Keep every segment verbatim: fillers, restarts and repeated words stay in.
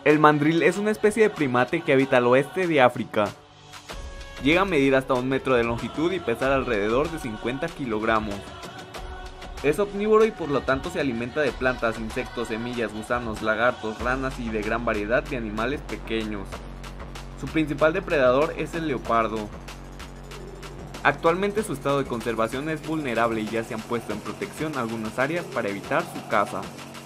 El mandril es una especie de primate que habita al oeste de África. Llega a medir hasta un metro de longitud y pesar alrededor de cincuenta kilogramos. Es omnívoro y por lo tanto se alimenta de plantas, insectos, semillas, gusanos, lagartos, ranas y de gran variedad de animales pequeños. Su principal depredador es el leopardo. Actualmente su estado de conservación es vulnerable y ya se han puesto en protección algunas áreas para evitar su caza.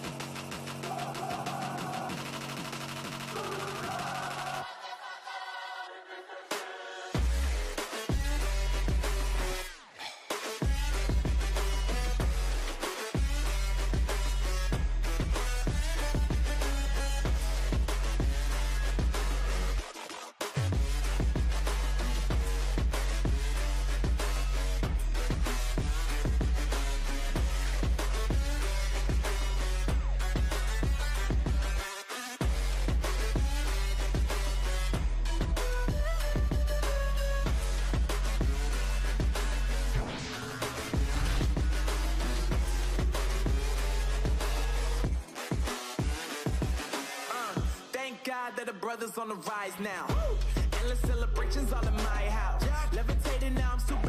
God that the brothers on the rise now. Endless celebrations all in my house. Levitating now, I'm super